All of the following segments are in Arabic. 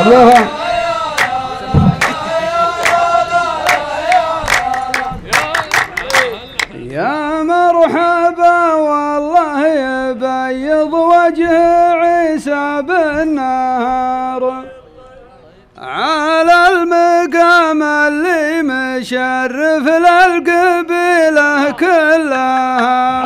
الله. يا مرحبا والله يبيض وجه عيسى بالنهار على المقام اللي مشرف للقبيلة كلها.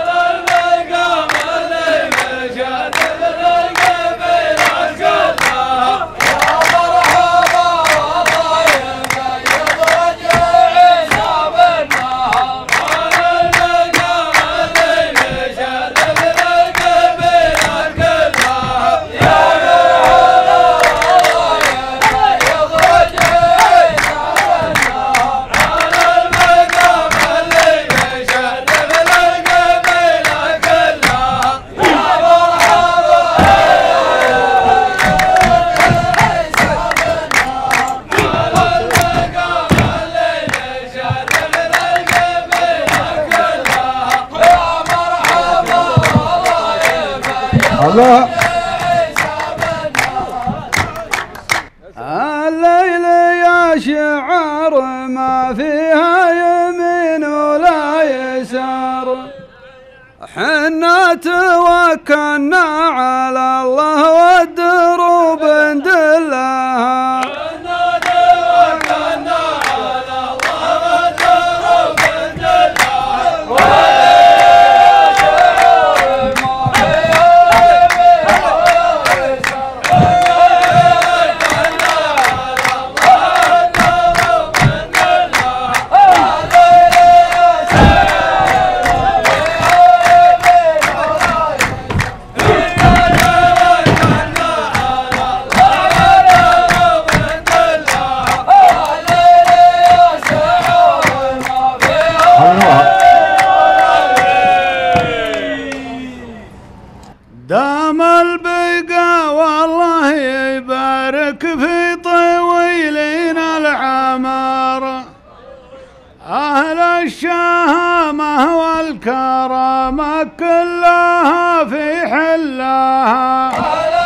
الله. الليل يا شعر ما فيها يمين ولا يسار، حنا توكلنا على الله والدروب ندلها. دام البقاء والله يبارك في طويلين العمار، أهل الشهامة والكرامة كلها في حلها.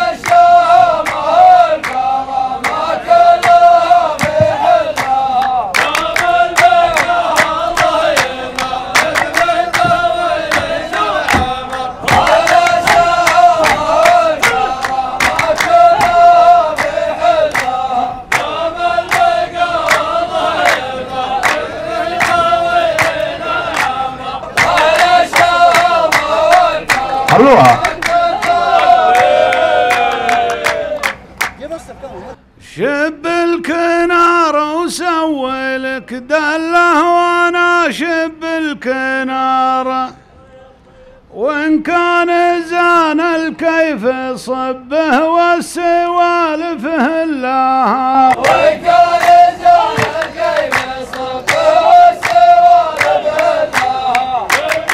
خلوها. شب الكنار وسوي لك دله وانا شب الكنار، وان كان زان الكيف صبه والسوالف هلاها. وان كان زان الكيف صبه والسوالف هلاها.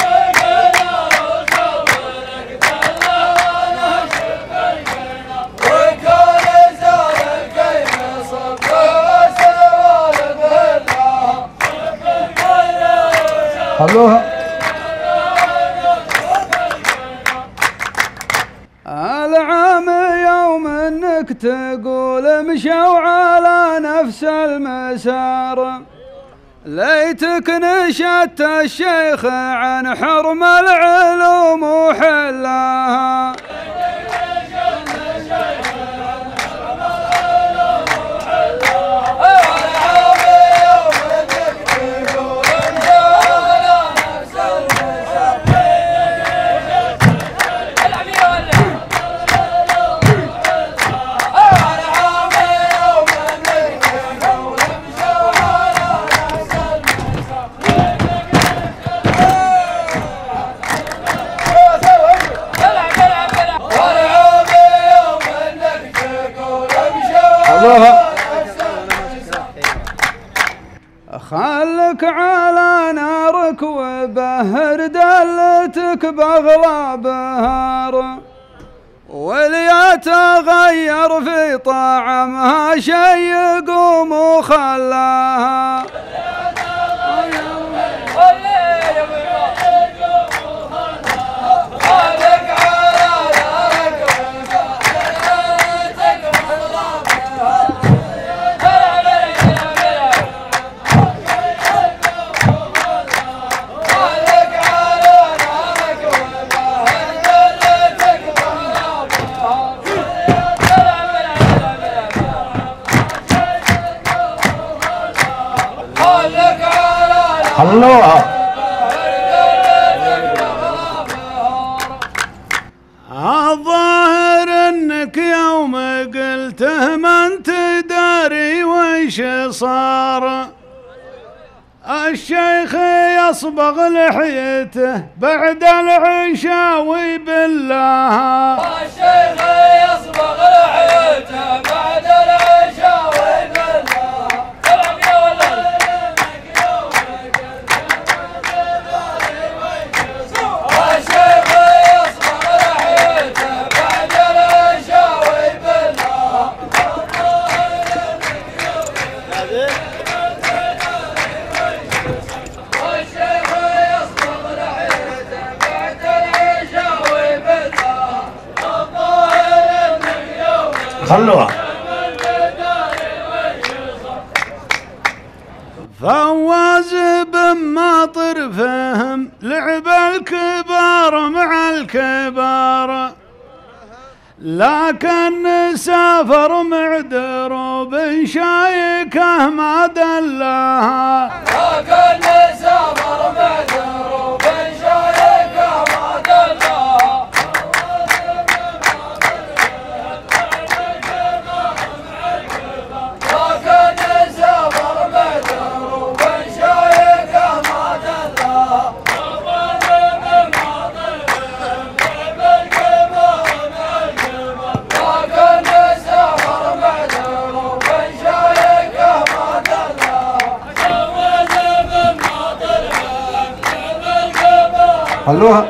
خلوها. العام يوم انك تقول مشوا على نفس المسار، ليتك نشدت الشيخ عن حرم العلوم وحلاها. خلك على نارك وبهر دلتك باغلى بهار، واللي يتغير في طعمها شي يقوم وخلاها. خلوها. الظاهر انك يوم قلته ما انت داري وش صار. الشيخ يصبغ لحيته بعد العشاوي بالله. الشيخ يصبغ لحيته بعد العشاوي بالله. سلام يا ولد. الشيخ يصبغ لحيته بعد العشاوي بالله. الشيخ يصبغ لحيته بعد العشاوي بالله. الظاهر انك يوم خلوها. فواز بن ماطر فهم لعب الكبار مع الكبار، لكن سافر مع دروب شايكه ما دلاها. لكن سافر مع دروب شايكه ما دلاها. لكن سافر مع دروب شايكه ما دلاها. لكن سافر مع دروب شايكه ما دلاها. خلوها.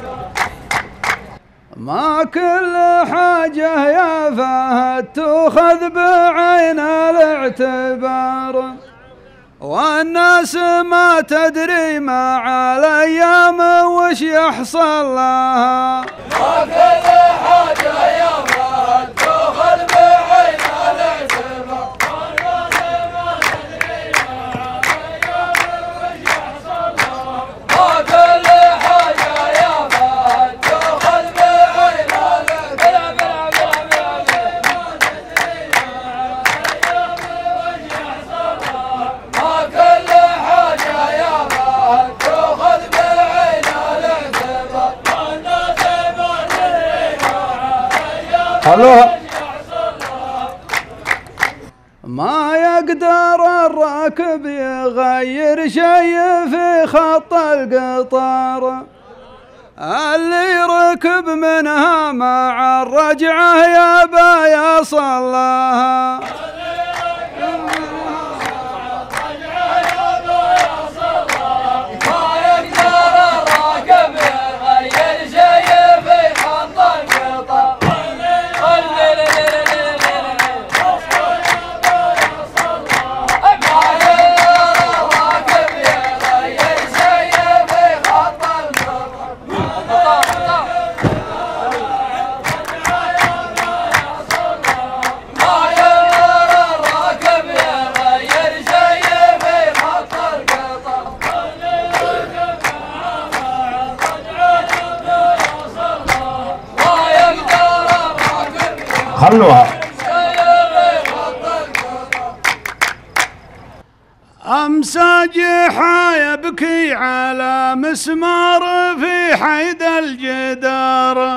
ما كل حاجة يا فهد تؤخذ بعين الاعتبار، والناس ما تدري مع الأيام وش يحصل لها. ما كل حاجة يا فهد تؤخذ بعين الاعتبار، ما كل حاجة يا فهد تؤخذ بعين ما كل حاجة يا فهد تؤخذ بعين الاعتبار. خلوها. ما يقدر الراكب يغير شيء في خط القطار، اللي ركب منها مع الرجعة يابا يصلها. ما يقدر الراكب يغير شيء في خط القطار. ما يقدر الراكب يغير شيء في خط القطار. ما يقدر الراكب يغير شيء في خط القطار. ما يقدر الراكب خلوها. أمسى جحا يبكي على مسمار في حيد الجدار،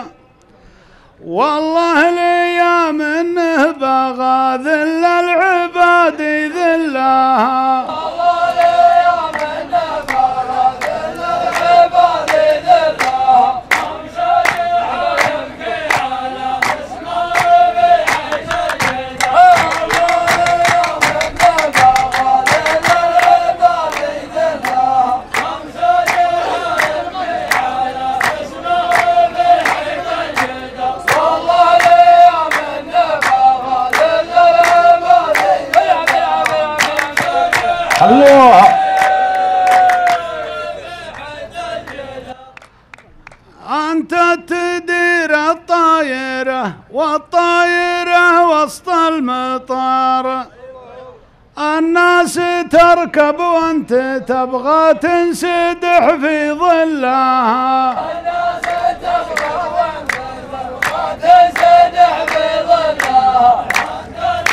والله ليا منه بغى ذل العباد ذلها. الله يا من بغى ذل العباد ذلها. خلوها. أنت تدير الطايرة والطايرة وسط المطار، الناس تركب وانت تبغى تنسدح في ظلها. الناس تركب وانت تبغى تنسدح في ظلها.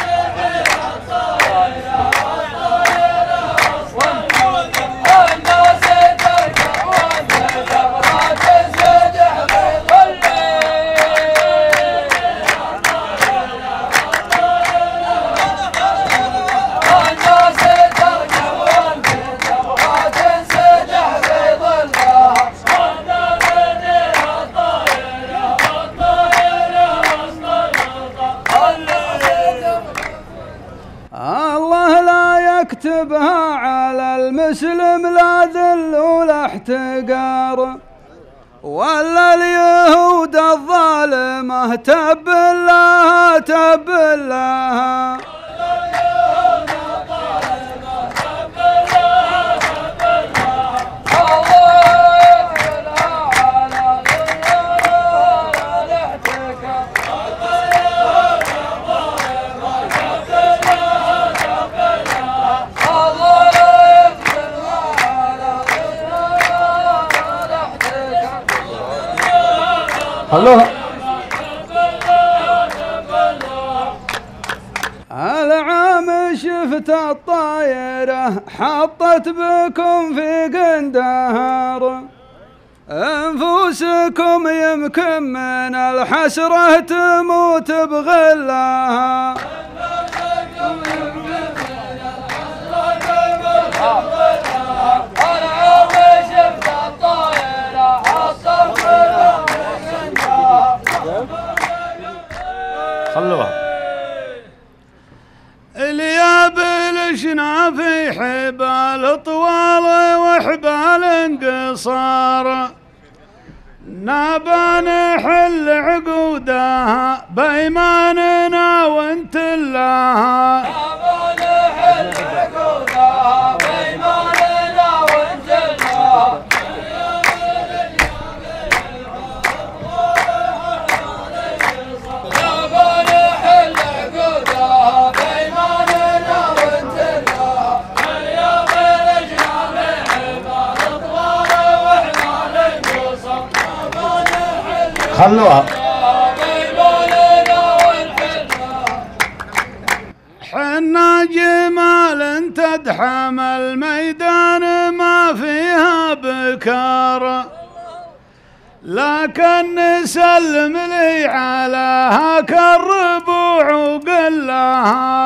الناس الدهر ولا اليهود الظالمة تب لها تب لها خلوها. العام شفت الطايرة حطت بكم في قندهر انفسكم يمكن من الحسرة تموت بغلها خلوها. الياب لشنا في حبال طوال وحبال قصار نبى نحل عقودها بأيماننا وانت لها خلوها. حنا جمال تدحم الميدان ما فيها بكار لكن نسلم لي على هاك الربوع وقلها